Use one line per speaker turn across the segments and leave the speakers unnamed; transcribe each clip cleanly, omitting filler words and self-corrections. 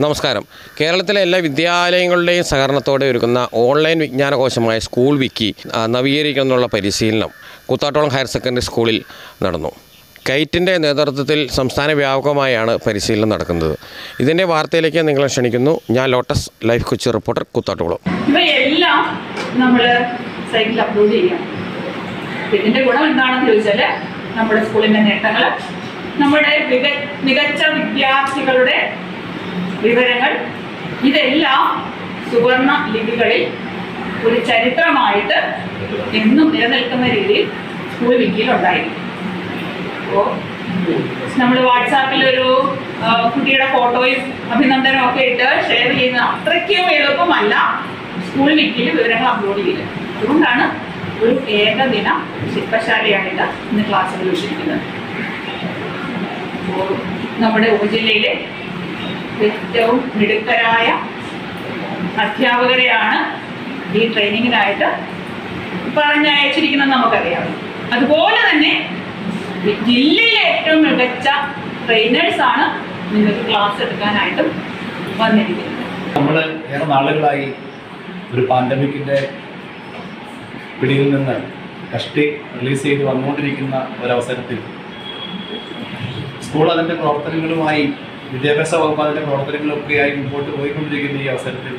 നമസ്കാരം. കേരളത്തിലെ എല്ലാ വിദ്യാലയങ്ങളുടെയും സഹകരണത്തോടെ ഒരുക്കുന്ന ഓൺലൈൻ വിജ്ഞാനകോശമായ സ്കൂൾ വിക്കി നവീകരിക്കുന്നതിനുള്ള പരിശീലനം കൂത്താട്ടോളം ഹയർ സെക്കൻഡറി സ്കൂളിൽ നടന്നു. കൈറ്റിൻ്റെ നേതൃത്വത്തിൽ സംസ്ഥാന വ്യാപകമായാണ് പരിശീലനം നടക്കുന്നത്. ഇതിൻ്റെ വാർത്തയിലേക്ക് നിങ്ങളെ ക്ഷണിക്കുന്നു. ഞാൻ lotus life Kochi reporter Koothattukulam.
ഇവയെല്ലാം നമ്മൾ സൈറ്റിൽ അപ്ലോഡ് ചെയ്യാം. ഇതിൻ്റെ ഗുണം എന്താണെന്ന് ചോദിച്ചാൽ നമ്മുടെ സ്കൂളിൻ്റെ നേട്ടങ്ങൾ, നമ്മുടെ മികച്ച വിദ്യാർത്ഥികളുടെ വിവരങ്ങൾ, ഇതെല്ലാം സുവർണ ലിപികളിൽ ഒരു ചരിത്രമായിട്ട് എന്നും നിലനിൽക്കുന്ന രീതിയിൽ സ്കൂൾ വിക്കിയിൽ ഉണ്ടായിരിക്കും. അപ്പോൾ നമ്മൾ വാട്സാപ്പിൽ ഒരു കുട്ടിയുടെ ഫോട്ടോയും അഭിനന്ദനവും ഒക്കെ ഇട്ട് ഷെയർ ചെയ്യുന്ന അത്രയ്ക്കും എളുപ്പമല്ല സ്കൂൾ വിക്കിയിൽ വിവരങ്ങൾ അപ്ലോഡ് ചെയ്യുന്നത്. അതുകൊണ്ടാണ് ഒരു ഏകദിന ശില്പശാലയായിട്ട് ഇന്ന് ക്ലാസ്സുകൾ വെച്ചിരിക്കുന്നത്. അപ്പോൾ നമ്മുടെ ഉപജില്ലയിലെ ഏറ്റവും മിടുക്കരായ അധ്യാപകരെയാണ് ഈ ട്രെയിനിങ്ങിനായിട്ട് പറഞ്ഞയച്ചിരിക്കുന്നത് നമുക്കറിയാം. അതുപോലെ തന്നെ ജില്ലയിലെ ഏറ്റവും മികച്ച ട്രെയിനേഴ്സാണ് നിങ്ങൾക്ക് ക്ലാസ് എടുക്കാനായിട്ടും വന്നിരിക്കുന്നത്.
നമ്മൾ ഏറെ നാളുകളായി ഒരു പാൻഡമിക്കിൻ്റെ പിടിയിൽ നിന്ന് കഷ്ടി റിലീസ് ചെയ്ത് വന്നുകൊണ്ടിരിക്കുന്ന ഒരവസരത്തിൽ സ്കൂൾ അതിൻ്റെ പ്രവർത്തനങ്ങളുമായി, വിദ്യാഭ്യാസ വകുപ്പ് അതിൻ്റെ പ്രവർത്തനങ്ങളൊക്കെയായി മുമ്പോട്ട് പോയിക്കൊണ്ടിരിക്കുന്ന ഈ അവസരത്തിൽ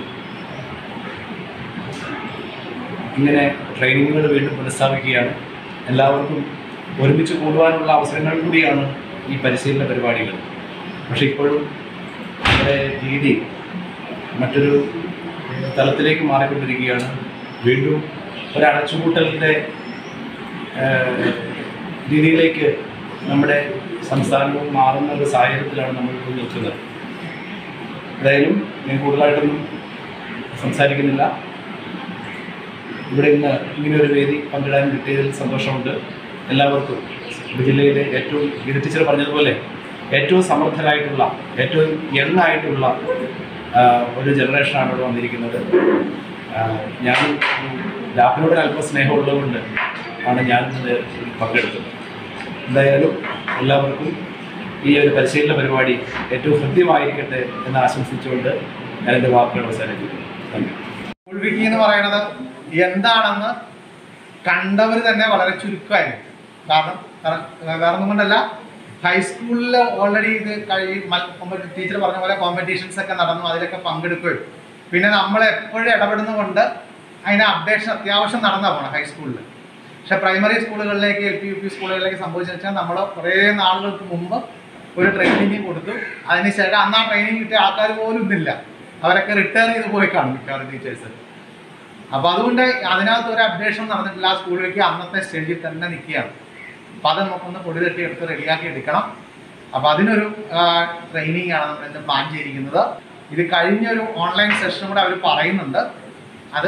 ഇങ്ങനെ ട്രെയിനിങ്ങുകൾ വീണ്ടും പുനഃസ്ഥാപിക്കുകയാണ്. എല്ലാവർക്കും ഒരുമിച്ച് കൂടുവാനുള്ള അവസരങ്ങൾ കൂടിയാണ് ഈ പരിശീലന പരിപാടികൾ. പക്ഷേ ഇപ്പോഴും നമ്മുടെ രീതി മറ്റൊരു തലത്തിലേക്ക് മാറിക്കൊണ്ടിരിക്കുകയാണ്. വീണ്ടും ഒരു അടച്ചുപൂട്ടലിൻ്റെ രീതിയിലേക്ക് നമ്മുടെ സംസ്ഥാനവും മാറുന്ന ഒരു സാഹചര്യത്തിലാണ് നമ്മളിപ്പോൾ നിൽക്കുന്നത്. എന്തായാലും ഞാൻ കൂടുതലായിട്ടൊന്നും സംസാരിക്കുന്നില്ല. ഇവിടെ ഇന്ന് ഇങ്ങനെയൊരു വേദി പങ്കിടാൻ കിട്ടിയതിൽ സന്തോഷമുണ്ട്. എല്ലാവർക്കും ജില്ലയിലെ ഏറ്റവും ഗീത ടീച്ചർ പറഞ്ഞതുപോലെ ഏറ്റവും സമർത്ഥരായിട്ടുള്ള, ഏറ്റവും യങ് ആയിട്ടുള്ള ഒരു ജനറേഷനാണ് ഇവിടെ വന്നിരിക്കുന്നത്. ഞാൻ ലാപ്പിനോട് അല്പം സ്നേഹമുള്ളതുകൊണ്ട് ആണ് ഞാനിത് പങ്കെടുത്തത്. എന്തായാലും എല്ലാവർക്കും ഈ ഒരു പരിശീലന പരിപാടി ഏറ്റവും ഹൃദ്യമായിരിക്കട്ടെ എന്ന് ആശംസിച്ചുകൊണ്ട് ഞാൻ എൻ്റെ വാക്കുകൾ അവസാനിപ്പിക്കുന്നു.
സ്കൂൾ വിക്കി എന്ന് പറയുന്നത് എന്താണെന്ന് കണ്ടവർ തന്നെ വളരെ ചുരുക്കമായിരുന്നു. കാരണം വേറൊന്നും കൊണ്ടല്ല, ഹൈസ്കൂളിൽ ഓൾറെഡി ഇത് ടീച്ചർ പറഞ്ഞ പോലെ കോമ്പറ്റീഷൻസ് ഒക്കെ നടന്നു, അതിലൊക്കെ പങ്കെടുക്കുകയും പിന്നെ നമ്മൾ എപ്പോഴും ഇടപെടുന്നതുകൊണ്ട് അതിന് അപ്ഡേഷൻ അത്യാവശ്യം നടന്നാ പോകണം ഹൈസ്കൂളിൽ. പക്ഷെ പ്രൈമറി സ്കൂളുകളിലേക്ക്, LP UP സ്കൂളുകളിലേക്ക് സംഭവിച്ചെന്ന് വെച്ചാൽ നമ്മൾ കുറേ നാളുകൾക്ക് മുമ്പ് ഒരു ട്രെയിനിങ് കൊടുത്തു. അതിനുശേഷം അന്ന് ആ ട്രെയിനിങ് കിട്ടിയ ആൾക്കാർ പോലും ഇന്നില്ല, അവരൊക്കെ റിട്ടയർ ചെയ്ത് പോയി കാണും മിക്കവാറും ടീച്ചേഴ്സ്. അപ്പോൾ അതുകൊണ്ട് അതിനകത്ത് ഒരു അപ്ഡേഷൻ നടന്നിട്ടില്ല. ആ സ്കൂളിലേക്ക് അന്നത്തെ സ്റ്റേജിൽ തന്നെ നിൽക്കുകയാണ്. അപ്പോൾ അത് നമുക്കൊന്ന് പൊടി തട്ടി എടുത്ത് റെഡിയാക്കി എടുക്കണം. അപ്പോൾ അതിനൊരു ട്രെയിനിങ് ആണ് നമ്മളിന്ന് പ്ലാൻ ചെയ്തിരിക്കുന്നത്. ഇത് കഴിഞ്ഞൊരു ഓൺലൈൻ സെഷൻ കൂടെ അവർ പറയുന്നുണ്ട്. അത്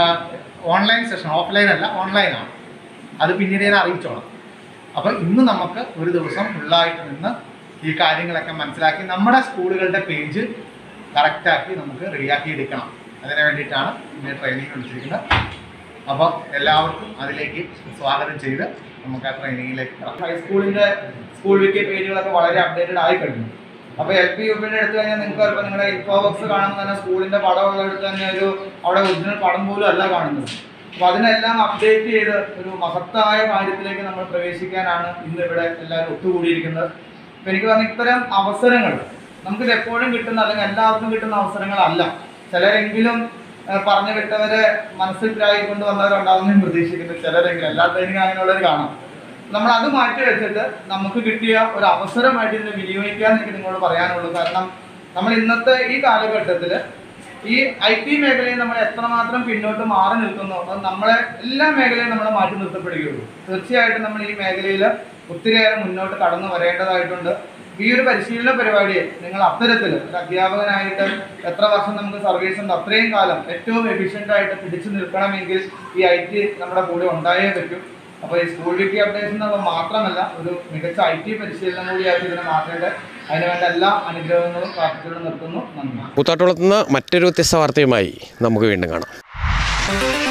ഓൺലൈൻ സെഷൻ, ഓഫ്ലൈൻ അല്ല, ഓൺലൈനാണ്. അത് പിന്നീട് ഞാൻ അറിയിച്ചോളാം. അപ്പോൾ ഇന്ന് നമുക്ക് ഒരു ദിവസം ഫുള്ളായിട്ട് നിന്ന് ഈ കാര്യങ്ങളൊക്കെ മനസ്സിലാക്കി നമ്മുടെ സ്കൂളുകളുടെ പേജ് കറക്റ്റാക്കി നമുക്ക് റെഡിയാക്കി എടുക്കണം. അതിന് വേണ്ടിയിട്ടാണ് ഇന്ന് ട്രെയിനിങ് വിളിച്ചിരിക്കുന്നത്. അപ്പോൾ എല്ലാവർക്കും അതിലേക്ക് സ്വാഗതം ചെയ്ത് നമുക്ക് ആ ട്രെയിനിങ്ങിലേക്ക് കിടക്കാം. ഹൈസ്കൂളിൻ്റെ സ്കൂൾ വിക്കി പേജുകളൊക്കെ വളരെ അപ്ഡേറ്റഡ് ആയി കഴിഞ്ഞു. അപ്പോൾ LP UP എടുത്തു കഴിഞ്ഞാൽ നിങ്ങൾക്ക് ഇപ്പോൾ നിങ്ങളുടെ ഇൻഫോ ബോക്സ് കാണുമ്പോൾ തന്നെ സ്കൂളിൻ്റെ പടമുള്ള എടുത്ത് തന്നെ അവിടെ ഒറിജിനൽ പടം പോലും അല്ല കാണുന്നത്. അപ്പോൾ അതിനെല്ലാം അപ്ഡേറ്റ് ചെയ്ത് ഒരു മഹത്തായ കാര്യത്തിലേക്ക് നമ്മൾ പ്രവേശിക്കാനാണ് ഇന്ന് ഇവിടെ എല്ലാവരും ഒത്തുകൂടിയിരിക്കുന്നത്. അപ്പോൾ എനിക്ക് പറഞ്ഞ ഇത്തരം അവസരങ്ങൾ നമുക്കിത് എപ്പോഴും കിട്ടുന്ന, അല്ലെങ്കിൽ എല്ലാവർക്കും കിട്ടുന്ന അവസരങ്ങളല്ല. ചിലരെങ്കിലും പറഞ്ഞു വിട്ടവരെ മനസ്സിൽ കൊണ്ട് വന്നവരുണ്ടാവുന്നതും പ്രതീക്ഷിക്കുന്നു. ചിലരെങ്കിലും, എല്ലാ ട്രെയിനിങ് അങ്ങനെയുള്ളവർ കാണാം. നമ്മൾ അത് മാറ്റി വെച്ചിട്ട് നമുക്ക് കിട്ടിയ ഒരു അവസരമായിട്ട് ഇതിനെ വിനിയോഗിക്കാൻ എനിക്ക് നിങ്ങളോട് പറയാനുള്ളൂ. കാരണം നമ്മൾ ഇന്നത്തെ ഈ കാലഘട്ടത്തിൽ ഈ IT മേഖലയിൽ നമ്മൾ എത്രമാത്രം പിന്നോട്ട് മാറി നിൽക്കുന്നു, അത് നമ്മളെ എല്ലാ മേഖലയും നമ്മൾ മാറ്റി നിർത്തപ്പെടുകയുള്ളൂ. തീർച്ചയായിട്ടും നമ്മൾ ഈ മേഖലയിൽ ഒത്തിരിയേറെ മുന്നോട്ട് കടന്നു വരേണ്ടതായിട്ടുണ്ട്. ഈ ഒരു പരിശീലന പരിപാടിയെ നിങ്ങൾ അത്തരത്തിൽ ഒരു അധ്യാപകനായിട്ട് എത്ര വർഷം നമുക്ക് സർവീസ് ഉണ്ട്, അത്രയും കാലം ഏറ്റവും എഫിഷ്യൻ്റായിട്ട് പിടിച്ചു നിൽക്കണമെങ്കിൽ ഈ IT നമ്മുടെ കൂടെ ഉണ്ടായേ പറ്റും. അപ്പോൾ ഈ സ്കൂൾ വിക്കി അപ്ഡേഷൻ മാത്രമല്ല, ഒരു മികച്ച IT പരിശീലനം കൂടിയായിട്ട് ഇതിനെ മാറ്റേണ്ടത്. അതിനുവേണ്ട എല്ലാ അനുഗ്രഹങ്ങളും പ്രാർത്ഥിച്ചുകൊണ്ട് നിർത്തുന്നു. നന്ദി.
കൂത്താട്ടോളത്ത് നിന്ന് മറ്റൊരു വ്യത്യസ്ത വാർത്തയുമായി നമുക്ക് വീണ്ടും കാണാം.